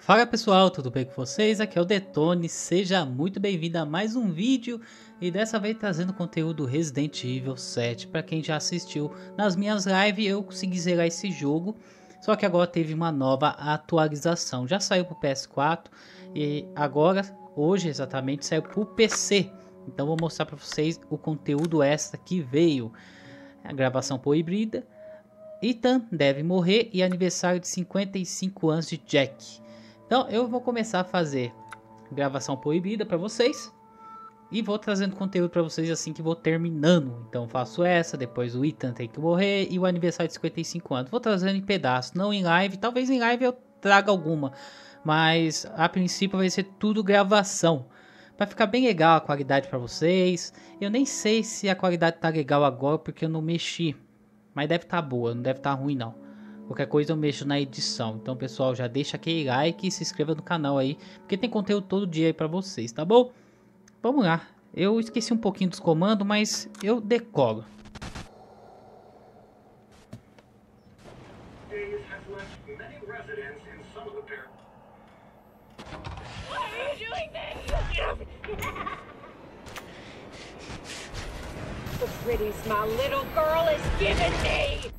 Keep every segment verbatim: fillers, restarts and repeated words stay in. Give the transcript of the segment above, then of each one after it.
Fala pessoal, tudo bem com vocês? Aqui é o Detone, seja muito bem-vindo a mais um vídeo e dessa vez trazendo conteúdo Resident Evil sete. Para quem já assistiu nas minhas lives, eu consegui zerar esse jogo, só que agora teve uma nova atualização. Já saiu para o P S quatro e agora, hoje exatamente, saiu para o P C. Então vou mostrar para vocês o conteúdo extra que veio. A gravação proibida, Ethan deve morrer e aniversário de cinquenta e cinco anos de Jack. Então eu vou começar a fazer gravação proibida para vocês e vou trazendo conteúdo para vocês assim que vou terminando. Então faço essa, depois o Ethan tem que morrer e o aniversário de cinquenta e cinco anos. Vou trazendo em pedaços, não em live, talvez em live eu traga alguma, mas a princípio vai ser tudo gravação. Vai ficar bem legal a qualidade para vocês. Eu nem sei se a qualidade tá legal agora porque eu não mexi, mas deve estar boa, não deve estar ruim não. Qualquer coisa eu mexo na edição. Então, pessoal, já deixa aquele like e se inscreva no canal aí, porque tem conteúdo todo dia aí pra vocês, tá bom? Vamos lá. Eu esqueci um pouquinho dos comandos, mas eu decoro. The pretties my little girl is giving me!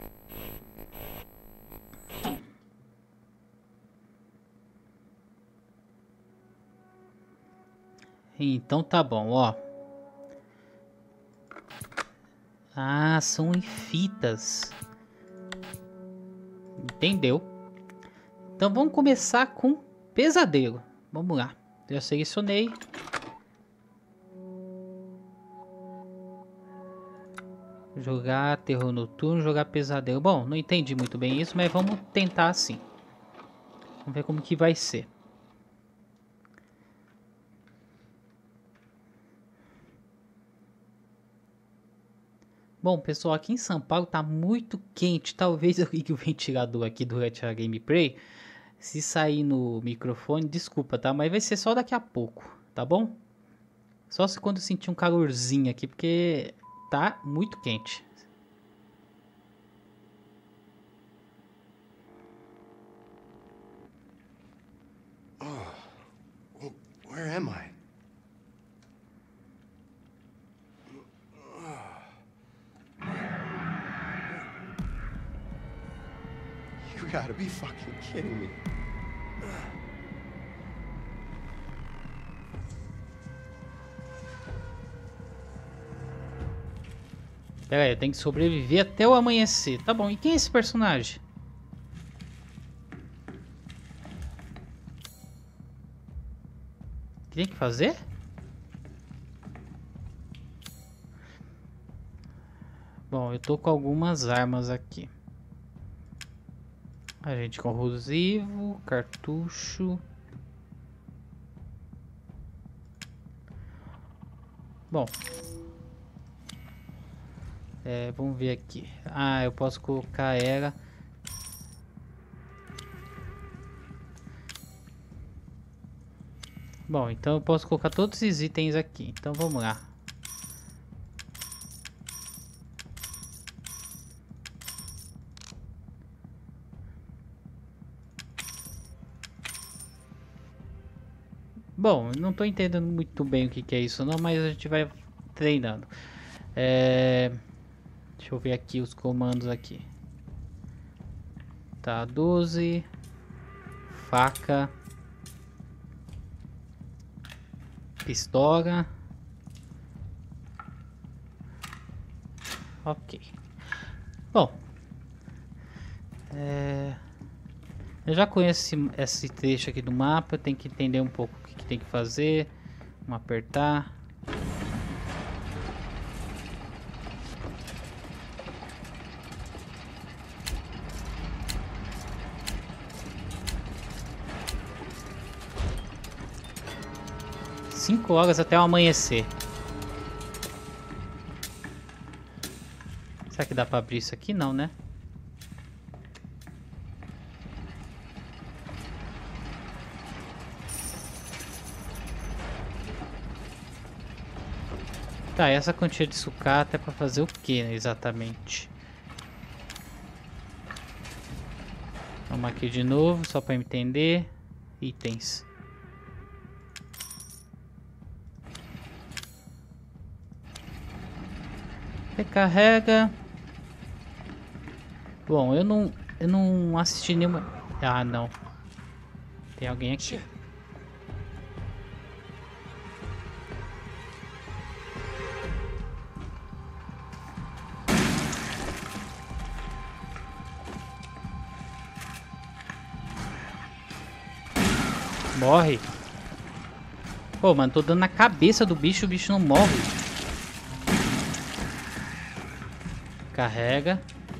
Então tá bom, ó. Ah, são em fitas. Entendeu? Então vamos começar com pesadelo. Vamos lá. Já selecionei. Jogar terror noturno, jogar pesadelo. Bom, não entendi muito bem isso, mas vamos tentar assim. Vamos ver como que vai ser. Bom, pessoal, aqui em São Paulo tá muito quente. Talvez eu ligue o ventilador aqui durante a gameplay. Se sair no microfone, desculpa, tá? Mas vai ser só daqui a pouco, tá bom? Só se quando eu sentir um calorzinho aqui, porque tá muito quente. Oh, where am I? You gotta be fucking kidding me. Pera aí, eu tenho que sobreviver até o amanhecer. Tá bom, e quem é esse personagem? O que tem que fazer? Bom, eu tô com algumas armas aqui. Agente corrosivo, cartucho. Bom. É, vamos ver aqui. Ah, eu posso colocar ela. Bom, então eu posso colocar todos esses itens aqui. Então vamos lá. Bom, não tô entendendo muito bem o que, que é isso não, mas a gente vai treinando. É... Deixa eu ver aqui os comandos aqui. Tá, doze. Faca. Pistola. Ok. Bom. É... Eu já conheço esse, esse trecho aqui do mapa, eu tenho que entender um pouco o que, que tem que fazer. Vamos apertar. Cinco horas até o amanhecer. Será que dá pra abrir isso aqui? Não, né? Tá, essa quantia de sucata é pra fazer o que exatamente? Vamos aqui de novo, só para entender. Itens. Recarrega. Bom, eu não, eu não assisti nenhuma... Ah, não. Tem alguém aqui. Morre. Pô, mano, tô dando na cabeça do bicho, o bicho não morre. Carrega.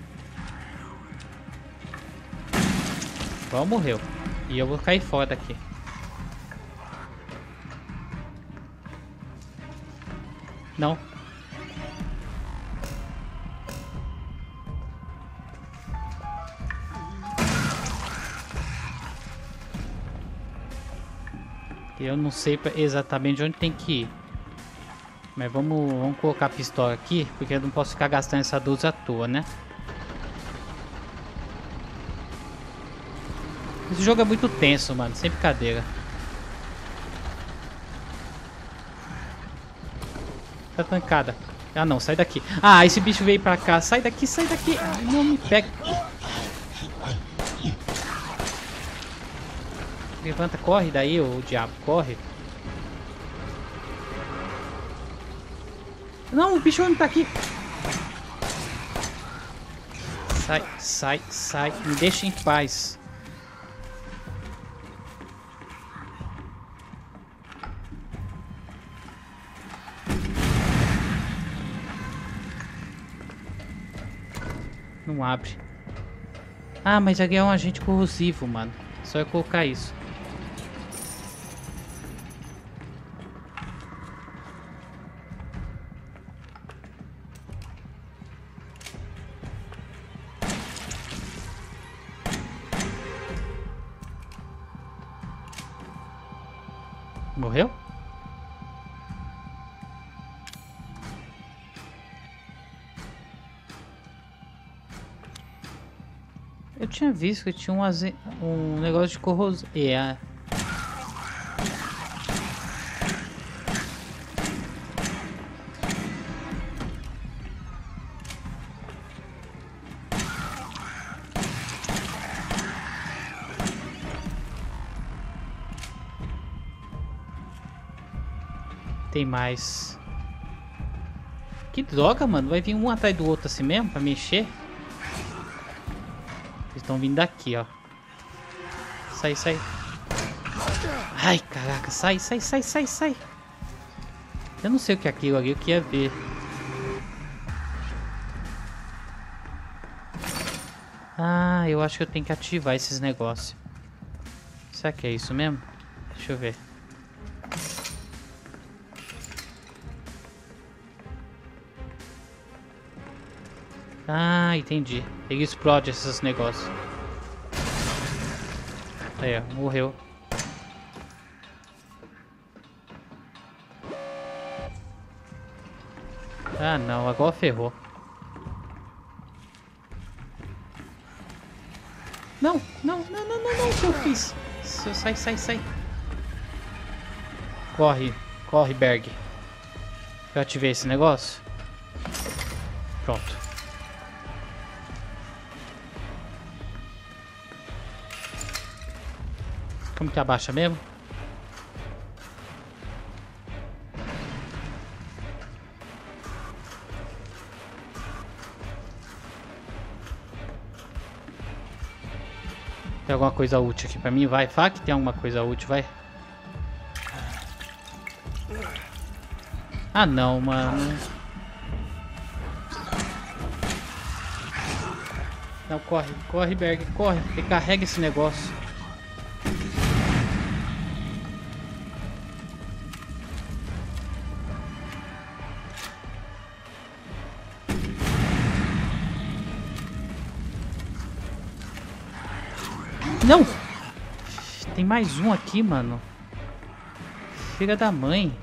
Bom, morreu. E eu vou cair fora daqui. Não. Eu não sei exatamente onde tem que ir. Mas vamos, vamos colocar a pistola aqui, porque eu não posso ficar gastando essa doze à toa, né? Esse jogo é muito tenso, mano. Sem brincadeira. Tá tancada. Ah, não. Sai daqui. Ah, esse bicho veio pra cá. Sai daqui, sai daqui. Ai, não me pega. Levanta, corre daí, ô diabo. Corre. Não, o bicho não tá aqui. Sai, sai, sai. Me deixa em paz. Não abre. Ah, mas aqui é um agente corrosivo, mano. Só eu colocar isso. Morreu? Eu tinha visto que tinha um, aze... um negócio de corrosão. É. Tem mais. Que droga, mano. Vai vir um atrás do outro assim mesmo pra mexer. Eles estão vindo daqui, ó. Sai, sai. Ai, caraca. Sai, sai, sai, sai, sai. Eu não sei o que é aquilo ali. Eu queria ver. Ah, eu acho que eu tenho que ativar esses negócios. Será que é isso mesmo? Deixa eu ver. Ah, entendi. Ele explode esses negócios. Aí, ó, morreu. Ah, não, agora ferrou. Não, não, não, não, não, não, o que eu fiz? Sai, sai, sai. Corre, corre, Berg. Eu ativei esse negócio. Pronto. Como que abaixa mesmo? Tem alguma coisa útil aqui pra mim? Vai, fala que tem alguma coisa útil, vai. Ah não, mano. Não, corre, corre, Berg, corre. Recarrega esse negócio. Não! Tem mais um aqui, mano. Filha da mãe.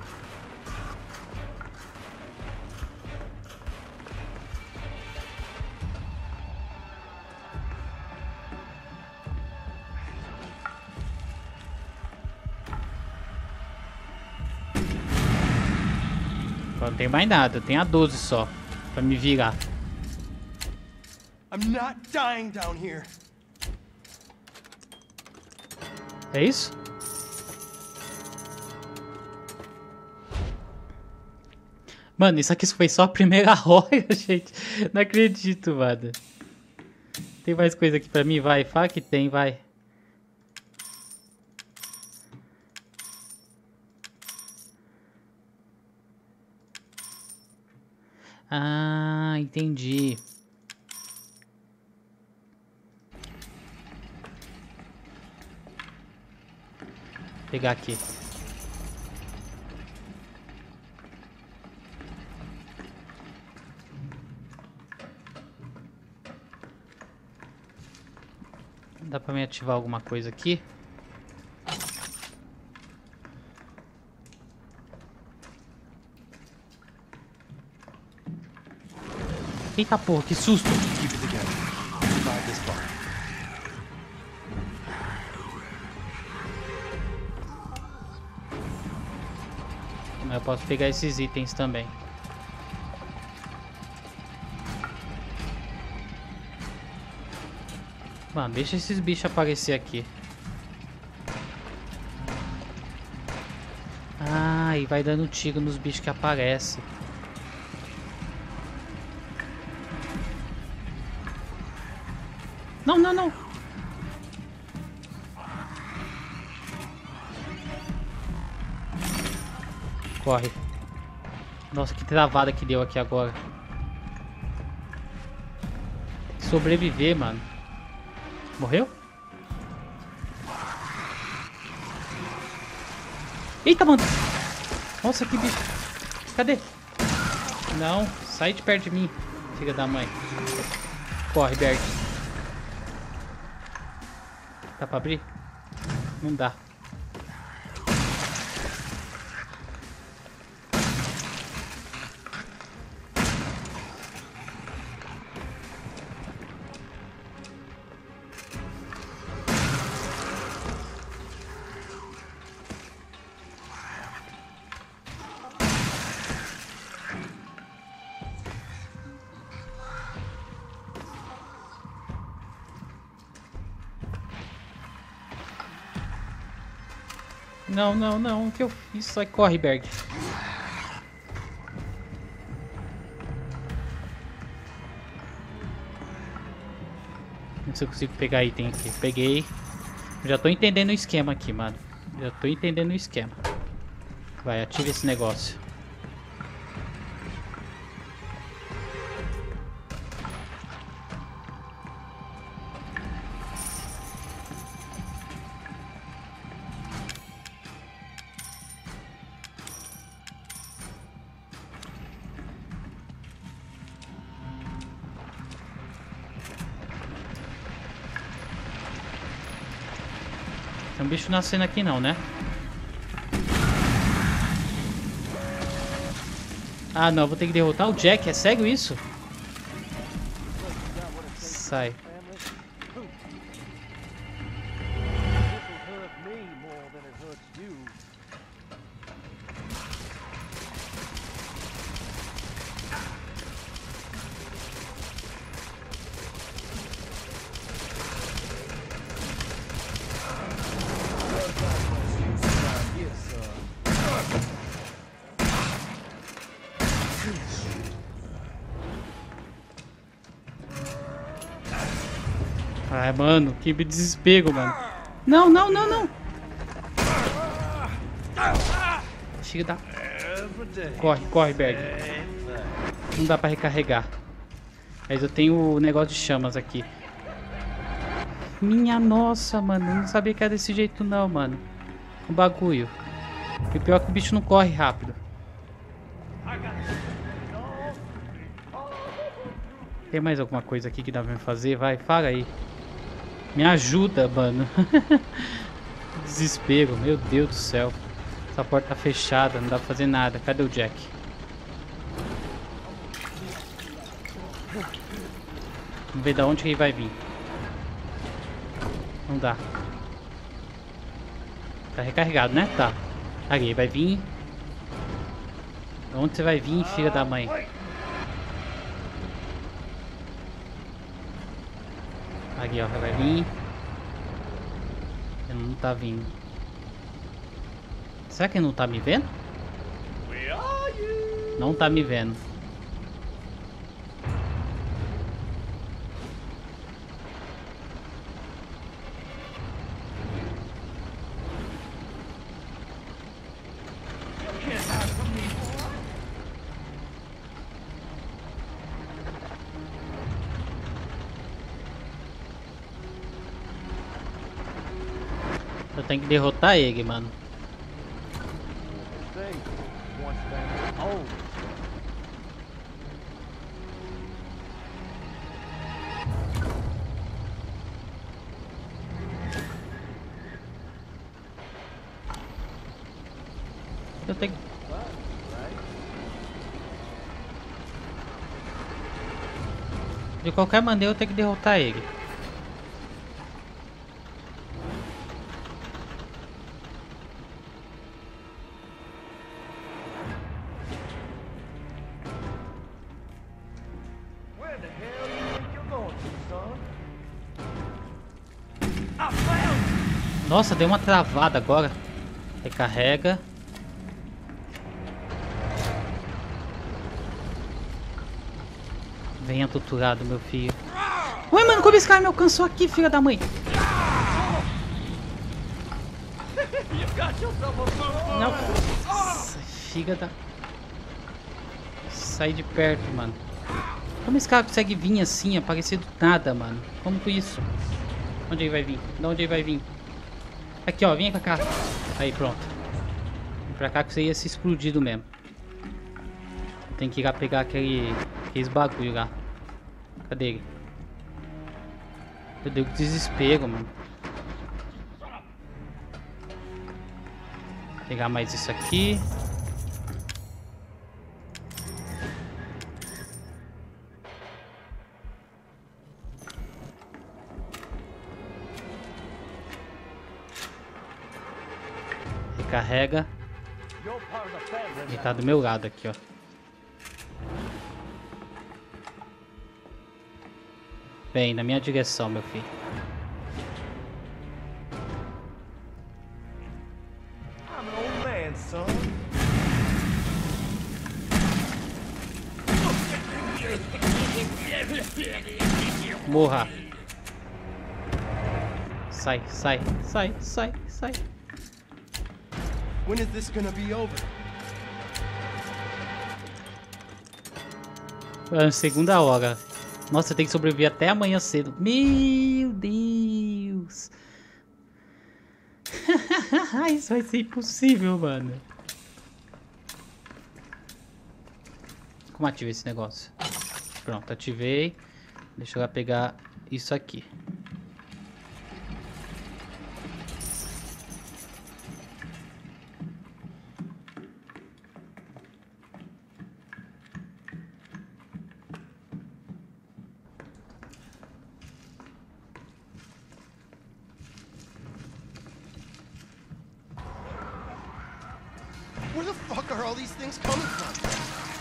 Não tem mais nada, eu tenho a doze só. Pra me virar. I'm not dying down here. É isso? Mano, isso aqui foi só a primeira hora, gente. Não acredito, mano. Tem mais coisa aqui pra mim? Vai, fala que tem, vai. Ah, entendi. Vou pegar aqui. Dá pra me ativar alguma coisa aqui? Eita porra, que susto! Keep it together. Survive this far. Eu posso pegar esses itens também. Mano, deixa esses bichos aparecer aqui. Ah, e vai dando tiro nos bichos que aparecem. Não, não, não. Corre. Nossa, que travada que deu aqui agora. Tem que sobreviver, mano. Morreu? Eita, mano. Nossa, que bicho. Cadê? Não, sai de perto de mim, filha da mãe. Corre, Berg. Dá pra abrir? Não dá. Não, não, não. O que eu fiz? Sai, corre, Berg. Não sei se eu consigo pegar item aqui. Peguei. Já tô entendendo o esquema aqui, mano. Já tô entendendo o esquema. Vai, ativa esse negócio. Tem um bicho nascendo aqui não, né? Ah, não. Vou ter que derrotar o Jack. É sério isso? Sai. Ai, mano, que desespero, mano. Não, não, não, não. Chega da... Corre, corre, Berg. Não dá pra recarregar. Mas eu tenho o negócio de chamas aqui. Minha nossa, mano. Eu não sabia que era desse jeito não, mano. O bagulho. E o pior é que o bicho não corre rápido. Tem mais alguma coisa aqui que dá pra me fazer? Vai, fala aí. Me ajuda, mano. Desespero, meu Deus do céu. Essa porta tá fechada, não dá pra fazer nada. Cadê o Jack? Vamos ver de onde que ele vai vir. Não dá. Tá recarregado, né? Tá. Ali, vai vir. Onde você vai vir, filha da mãe? Aqui, ó. Vai vir. Ele não tá vindo. Será que ele não tá me vendo? Não tá me vendo. Eu tenho que derrotar ele, mano. Eu tenho De qualquer maneira eu tenho que derrotar ele. Nossa, deu uma travada agora. Recarrega. Venha torturado, meu filho. Ué, mano, como esse cara me alcançou aqui, filha da mãe? Não. Nossa, filha da... Sai de perto, mano. Como esse cara consegue vir assim, aparecer do nada, mano? Como com isso? Onde ele vai vir? De onde ele vai vir? Aqui, ó, vem pra cá. Aí, pronto. Vem pra cá que você ia se explodido mesmo. Tem que ir lá pegar aquele... aqueles bagulho lá. Cadê ele? Meu Deus, que desespero, mano. Vou pegar mais isso aqui. Recarrega. Ele tá do meu lado aqui, ó. Vem, na minha direção, meu filho. Morra. Sai, sai, sai, sai, sai. When is this gonna be over? É, segunda hora. Nossa, tem que sobreviver até amanhã cedo. Meu Deus. Isso vai ser impossível, mano. Como ativa esse negócio? Pronto, ativei. Deixa eu lá pegar isso aqui. Where the fuck are all these things coming from?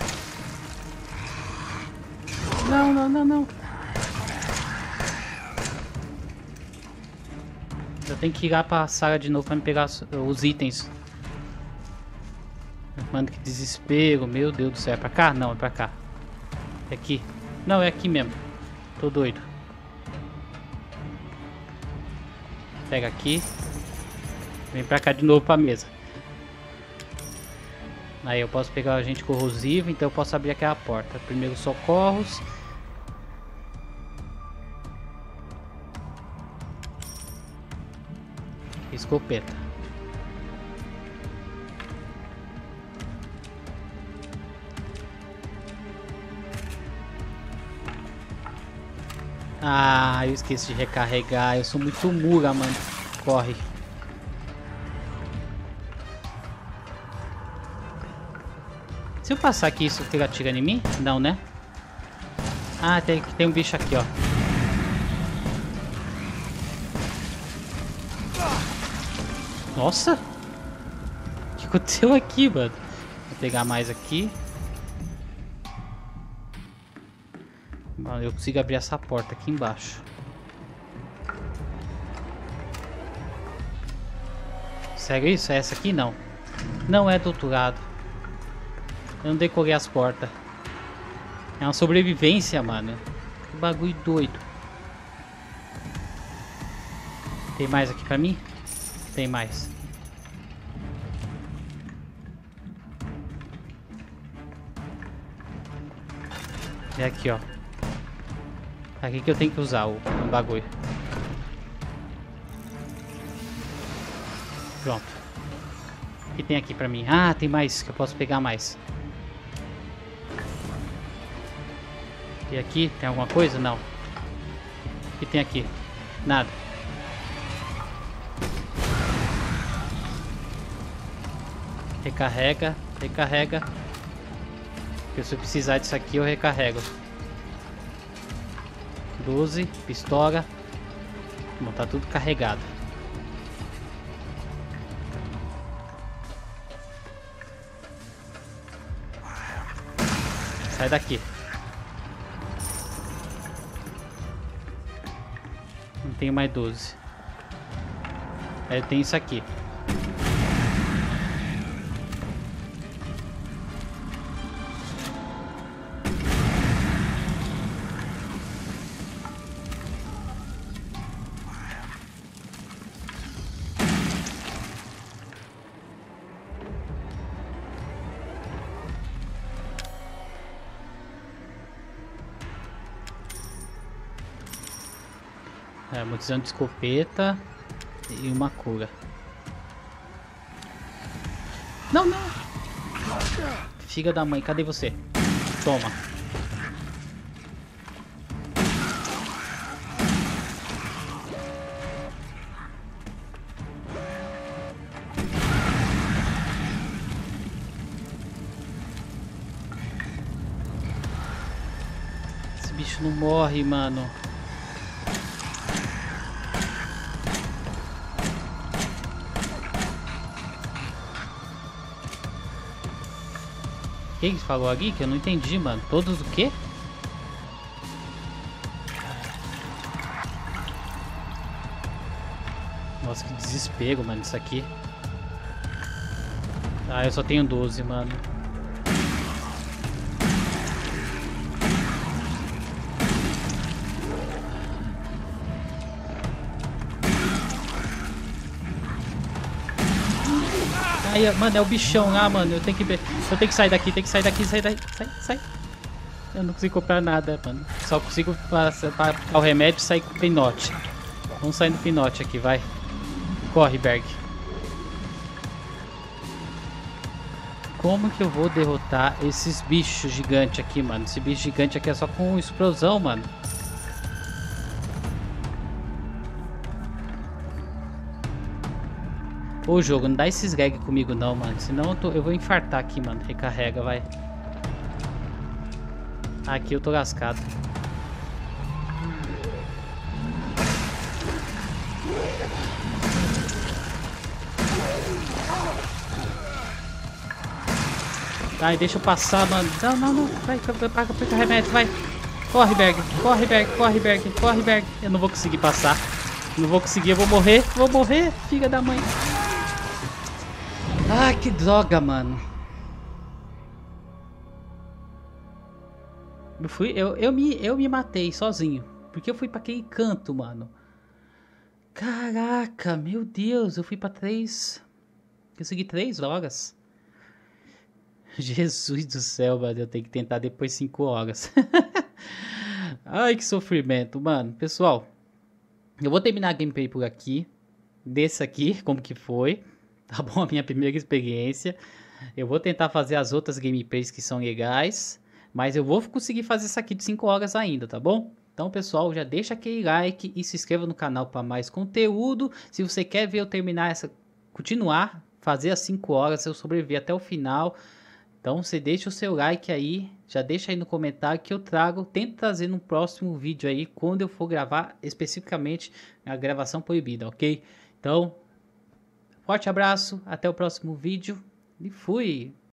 Não, não, não, não. Eu tenho que ir lá pra sala de novo pra me pegar os itens. Mano, que desespero. Meu Deus do céu. É pra cá? Não, é pra cá. É aqui. Não, é aqui mesmo. Tô doido. Pega aqui. Vem pra cá de novo pra mesa. Aí eu posso pegar o agente corrosivo, então eu posso abrir aquela porta. Primeiro socorros. Escopeta. Ah, eu esqueci de recarregar. Eu sou muito mura, mano. Corre. Se eu passar aqui, isso ele atira em mim? Não, né? Ah, tem, tem um bicho aqui, ó. Nossa! O que aconteceu aqui, mano? Vou pegar mais aqui. Mano, eu consigo abrir essa porta aqui embaixo. Sério isso? É essa aqui? Não. Não é do outro lado. Eu não decorei as portas. É uma sobrevivência, mano. Que bagulho doido. Tem mais aqui pra mim? Tem mais. É aqui, ó. Aqui que eu tenho que usar o, o bagulho. Pronto. O que tem aqui pra mim? Ah, tem mais que eu posso pegar mais. E aqui, tem alguma coisa? Não. O que tem aqui? Nada. Recarrega, recarrega. Porque se eu precisar disso aqui, eu recarrego. doze, pistola. Bom, tá tudo carregado. Sai daqui. Não tenho mais doze. Aí eu tenho isso aqui. É, munição de escopeta e uma cura. Não, não! Filha da mãe, cadê você? Toma. Esse bicho não morre, mano. Quem falou aqui que eu não entendi, mano? Todos o quê? Nossa, que desespero, mano, isso aqui. Ah, eu só tenho doze, mano. Aí, mano, é o bichão lá, mano. Eu tenho que ver. Eu tenho que sair daqui, tenho que sair daqui, sair daqui. Sai, sai. Eu não consigo comprar nada, mano. Só consigo para o remédio e sair com o pinote. Vamos sair do pinote aqui, vai. Corre, Berg. Como que eu vou derrotar esses bichos gigantes aqui, mano? Esse bicho gigante aqui é só com explosão, mano. Ô jogo, não dá esses gag comigo não, mano. Senão eu, tô, eu vou infartar aqui, mano. Recarrega, vai. Aqui eu tô lascado. Ai, deixa eu passar, mano. Não, não, não. Vai, paga o remédio, vai. Corre, Berg. Corre, Berg. Corre, Berg. Corre, Berg. Eu não vou conseguir passar. Não vou conseguir, eu vou morrer. Vou morrer, filha da mãe. Ah, que droga, mano. Eu fui, eu, eu, me, eu me matei sozinho. Porque eu fui pra aquele canto, mano. Caraca, meu Deus. Eu fui pra três... Eu segui três drogas. Jesus do céu, mano. Eu tenho que tentar depois cinco horas. Ai, que sofrimento, mano. Pessoal, eu vou terminar a gameplay por aqui. Desse aqui, como que foi. Tá bom? A minha primeira experiência. Eu vou tentar fazer as outras gameplays que são legais. Mas eu vou conseguir fazer isso aqui de cinco horas ainda, tá bom? Então, pessoal, já deixa aquele like e se inscreva no canal para mais conteúdo. Se você quer ver eu terminar essa... Continuar, fazer as cinco horas, eu sobreviver até o final. Então, você deixa o seu like aí. Já deixa aí no comentário que eu trago. Tento trazer no próximo vídeo aí, quando eu for gravar especificamente a gravação proibida, ok? Então, forte abraço, até o próximo vídeo e fui!